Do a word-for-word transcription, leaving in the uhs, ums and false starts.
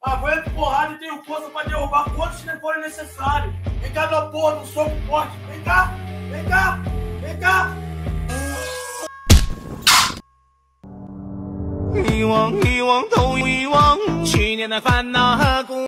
Aguento porrada e tenho força pra derrubar quantos forem necessários. Vem cá, meu porra, do soco forte. Vem cá, vem cá, vem cá. 遗忘，遗忘都遗忘，去年的烦恼和故。